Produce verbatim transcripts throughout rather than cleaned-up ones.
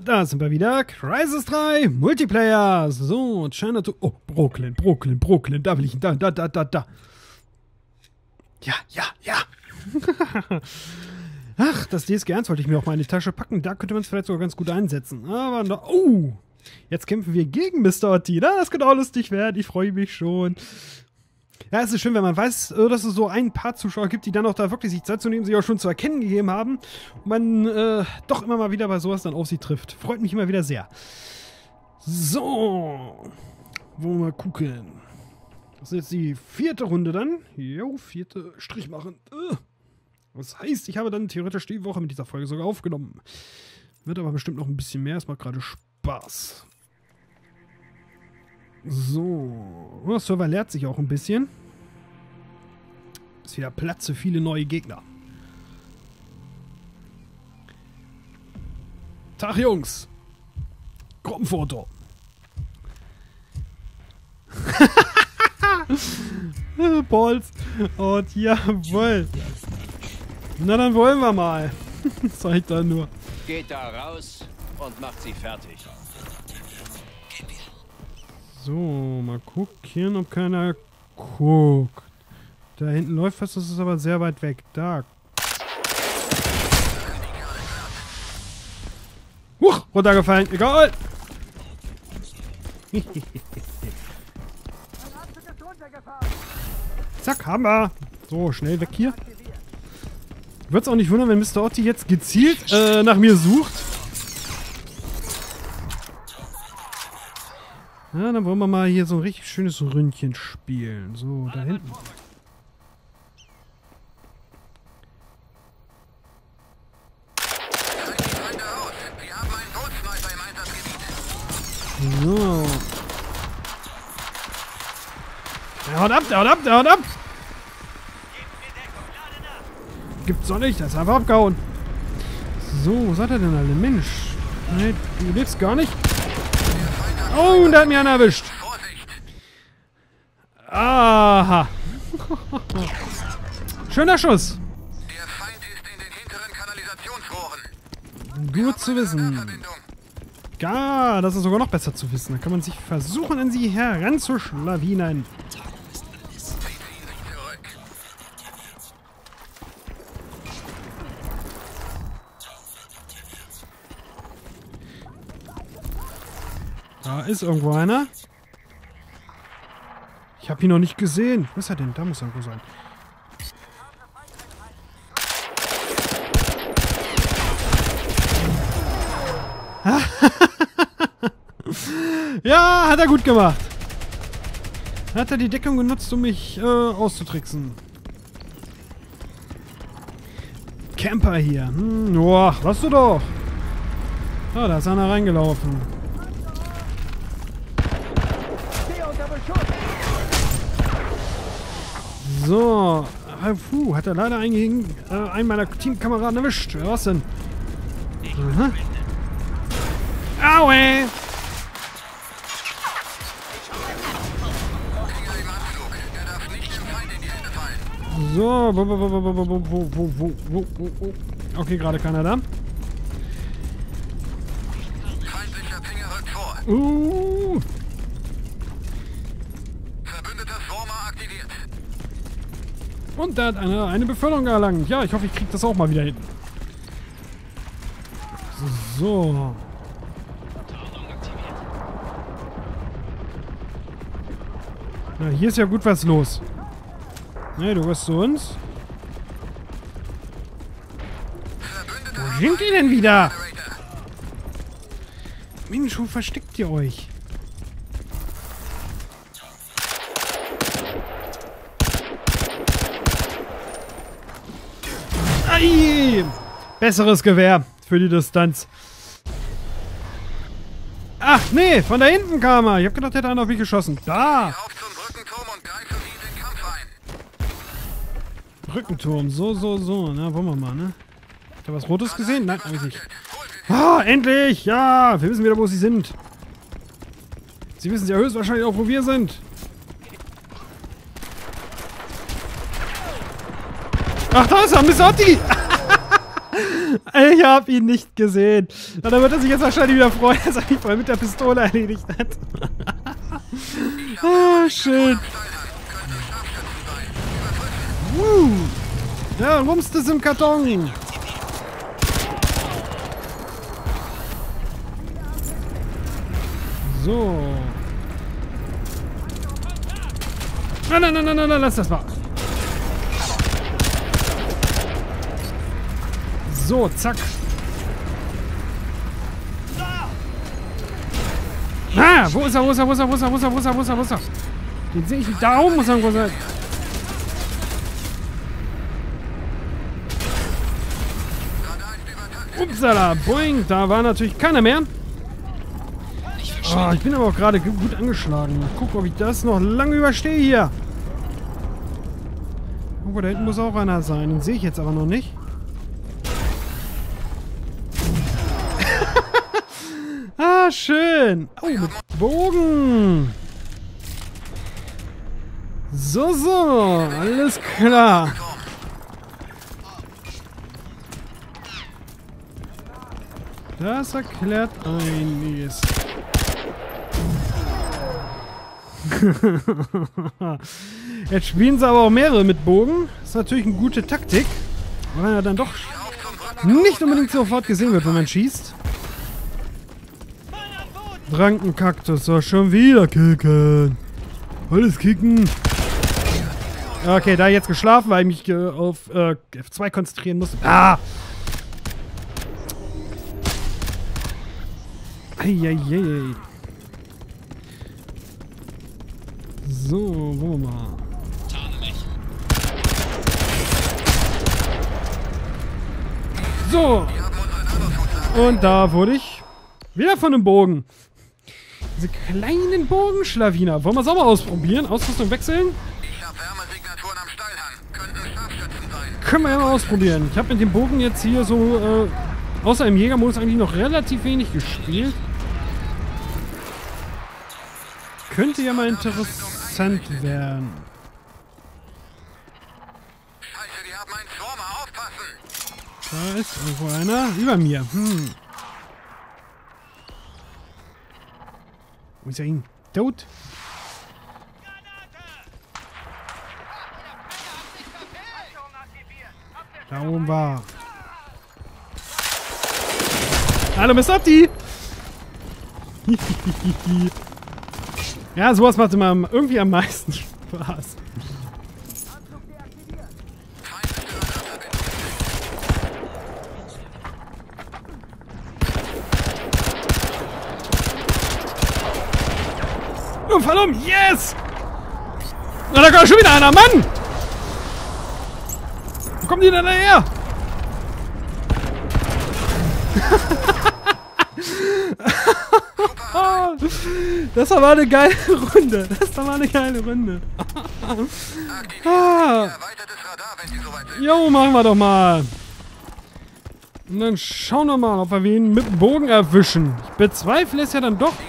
Da sind wir wieder. Crysis drei Multiplayer. So, China to... Oh, Brooklyn, Brooklyn, Brooklyn. Da will ich... Da, da, da, da, da. Ja, ja, ja. Ach, das D S G eins wollte ich mir auch mal in die Tasche packen. Da könnte man es vielleicht sogar ganz gut einsetzen. Aber no, oh, jetzt kämpfen wir gegen Mister Otti. Das könnte auch lustig werden. Ich freue mich schon. Ja, es ist schön, wenn man weiß, dass es so ein paar Zuschauer gibt, die dann auch da wirklich sich Zeit zu nehmen, sich auch schon zu erkennen gegeben haben. Und man äh, doch immer mal wieder bei sowas dann auf sie trifft. Freut mich immer wieder sehr. So. Wollen wir mal gucken. Das ist jetzt die vierte Runde dann. Jo, vierte Strich machen. Das heißt, ich habe dann theoretisch die Woche mit dieser Folge sogar aufgenommen. Wird aber bestimmt noch ein bisschen mehr. Es macht gerade Spaß. So. Der Server leert sich auch ein bisschen. Ist wieder Platz für viele neue Gegner. Tag, Jungs. Gruppenfoto. Balls. Und jawohl. Na, dann wollen wir mal. Zeig da nur. Geht da raus und macht sie fertig. So, mal gucken, ob keiner guckt. Da hinten läuft was, das ist aber sehr weit weg. Da. Huch, runtergefallen. Egal. Zack, haben wir. So, schnell weg hier. Wird's auch nicht wundern, wenn Mister Otti jetzt gezielt äh, nach mir sucht. Ja, dann wollen wir mal hier so ein richtig schönes Ründchen spielen. So, da hinten. So. Der haut ab, der haut ab, der haut ab! Gibt's doch nicht, der ist einfach abgehauen. So, wo seid ihr denn alle? Mensch. Nein, du lebst gar nicht. Oh, und da hat mich einer erwischt. Aha. Schöner Schuss. Der Feind ist in den hinteren Kanalisationsrohren. Gut zu wissen. Ja, das ist sogar noch besser zu wissen. Da kann man sich versuchen, an sie heranzuschlawinen. Da ist irgendwo einer. Ich habe ihn noch nicht gesehen. Wo ist er denn? Da muss er irgendwo sein. Ja, hat er gut gemacht. Hat er die Deckung genutzt, um mich äh, auszutricksen. Camper hier. Hm, boah, lass du doch. Ah, da ist einer reingelaufen. So. Ah, puh, hat er leider einen, äh, einen meiner Teamkameraden erwischt. Wer war's denn? Aha. Aue! So, wo, wo, wo, wo, wo, wo, wo, wo, wo, wo, wo. Okay, gerade keiner da. Feindlicher Finger rückt vor. Uh. Verbündeter Swarmer aktiviert. Und da hat einer eine Beförderung erlangt. Ja, ich hoffe, ich kriege das auch mal wieder hin. So. Na, hier ist ja gut was los. Ne, du wirst zu uns. Wo sind die denn wieder? Mensch, wo versteckt ihr euch? Ei! Besseres Gewehr für die Distanz. Ach, nee, von da hinten kam er. Ich hab gedacht, der hat einer auf mich geschossen. Da! Auf zum Brückenturm und greifen Sie den Kampf ein. Brückenturm, so, so, so. Na, wollen wir mal, ne? Habt ihr was Rotes gesehen? Nein, hab ich nicht. Ah, endlich! Ja, wir wissen wieder, wo sie sind. Sie wissen ja höchstwahrscheinlich auch, wo wir sind. Ach, da ist er, Mister Otti! Ich hab ihn nicht gesehen. Na, dann wird er sich jetzt wahrscheinlich wieder freuen, dass er mich voll mit der Pistole erledigt hat. Ah, schön. Woo. Ja, rumst es im Karton. So. Nein, nein, nein, nein, nein, lass das mal. So, zack. Ah, wo ist er, wo ist er, wo ist er, wo ist er, wo ist er, wo ist er, wo ist er, wo ist er? Den sehe ich nicht. Da oben muss er irgendwo sein. Upsala, boing, da war natürlich keiner mehr. Oh, ich bin aber auch gerade gut angeschlagen. Mal gucken, ob ich das noch lange überstehe hier. Oh, da hinten muss auch einer sein. Den sehe ich jetzt aber noch nicht. Ah, schön. Oh, mit Bogen. So, so. Alles klar. Das erklärt einiges. Jetzt spielen sie aber auch mehrere mit Bogen. Das ist natürlich eine gute Taktik. Weil er dann doch nicht unbedingt sofort gesehen wird, wenn man schießt. Rankenkaktus, so schon wieder kicken. Alles kicken. Okay, da jetzt geschlafen, weil ich mich äh, auf äh, F zwei konzentrieren musste. Ah! Eieiei. So, wollen wir mal. So. Und da wurde ich wieder von einem Bogen. Diese kleinen Bogenschlawiner. Wollen wir es auch mal ausprobieren? Ausrüstung wechseln? Ich habe Wärmesignaturen am Steilhang. Könnten Scharfschützen sein. Können wir ja mal ausprobieren. Ich habe mit dem Bogen jetzt hier so, äh, außer im Jägermodus eigentlich noch relativ wenig gespielt. Könnte ja mal interessant werden. Scheiße, die haben einen Swarmer. Aufpassen. Da ist irgendwo einer. Über mir. Hm. Wo ist er hin? Tot? Da oben war. Hallo, Mister Opti! Ja, sowas macht immer irgendwie am meisten Spaß. Oh, verdammt, yes! Na, da kommt schon wieder einer, Mann! Wo kommen die denn daher? Das war mal eine geile Runde. Das war mal eine geile Runde. Ah. Erweitertes Radar, wenn Sie soweit sind. Jo, machen wir doch mal. Und dann schauen wir mal, ob wir wen mit dem Bogen erwischen. Ich bezweifle es ja dann doch.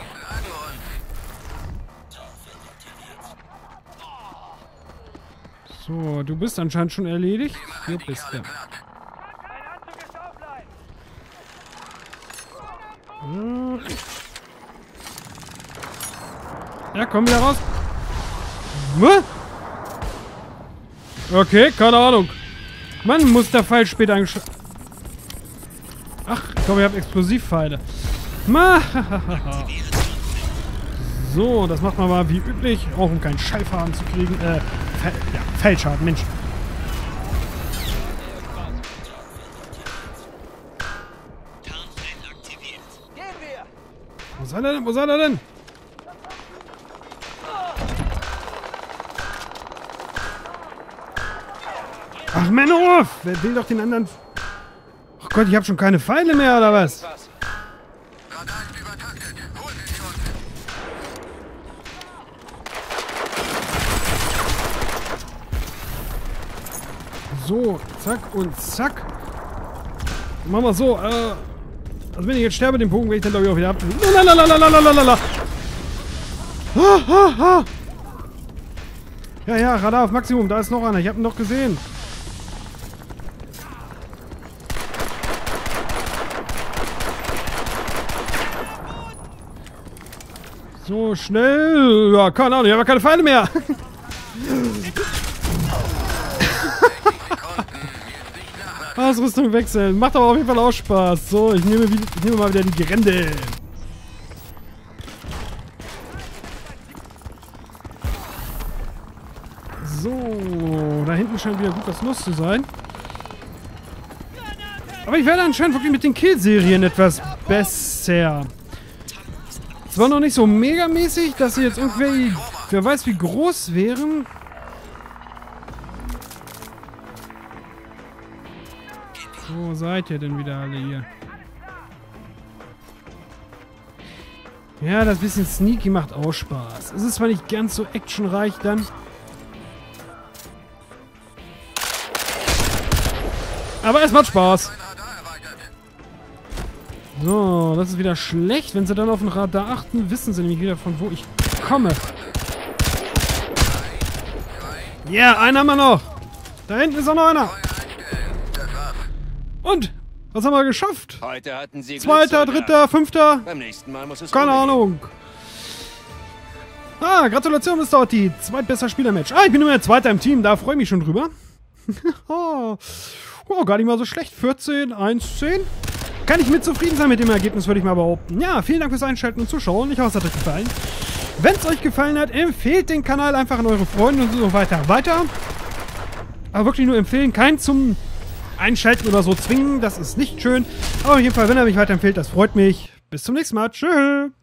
So, du bist anscheinend schon erledigt. Du bist ja. Ja, komm wieder raus. Okay, keine Ahnung. Mann, muss der Pfeil später eingeschlagen. Ach, ich glaube, ihr habt Explosivpfeile. So, das macht man mal wie üblich, auch um keinen Schallschaden zu kriegen. Äh, Fe ja, Feldschaden, Mensch. Wo ist er denn? Wo ist er denn? Ach, Männer, wer will doch den anderen... Ach Gott, ich habe schon keine Pfeile mehr, oder was? Radar ist übertaktet. Hol sie schon. So, zack und zack. Machen wir so, äh... Also wenn ich jetzt sterbe, den Bogen werde ich dann glaube ich auch wieder ab... Lalalalalalala. Ah, ah, ah. Ja, ja, Radar auf Maximum, da ist noch einer. Ich habe ihn doch gesehen. So, schnell. Ja, keine Ahnung, ich habe keine Pfeile mehr. Ausrüstung wechseln. Macht aber auf jeden Fall auch Spaß. So, ich nehme, ich nehme mal wieder die Grendel. So, da hinten scheint wieder gut was los zu sein. Aber ich werde anscheinend wirklich mit den Kill-Serien etwas besser. Zwar noch nicht so megamäßig, dass sie jetzt irgendwie, wer weiß wie groß wären. Wo seid ihr denn wieder alle hier? Ja, das bisschen Sneaky macht auch Spaß. Es ist zwar nicht ganz so actionreich dann. Aber es macht Spaß. So, das ist wieder schlecht. Wenn sie dann auf den Radar achten, wissen sie nämlich wieder, von wo ich komme. Ja, yeah, einen haben wir noch. Da hinten ist auch noch einer. Und? Was haben wir geschafft? Heute hatten Sie Zweiter, Glück, dritter, fünfter. Beim nächsten Mal muss es Keine ohne gehen. Ahnung. Ah, Gratulation, Mister Otti. Zweitbester Spielermatch. Ah, ich bin immer Zweiter im Team. Da freue ich mich schon drüber. oh. oh, gar nicht mal so schlecht. vierzehn, eins, zehn. Kann ich mit zufrieden sein mit dem Ergebnis, würde ich mal behaupten. Ja, vielen Dank fürs Einschalten und Zuschauen. Ich hoffe, es hat euch gefallen. Wenn es euch gefallen hat, empfehlt den Kanal einfach an eure Freunde und so weiter. Weiter. Aber wirklich nur empfehlen. Kein zum Einschalten oder so zwingen. Das ist nicht schön. Aber auf jeden Fall, wenn er mich weiterempfiehlt, das freut mich. Bis zum nächsten Mal. Tschüss.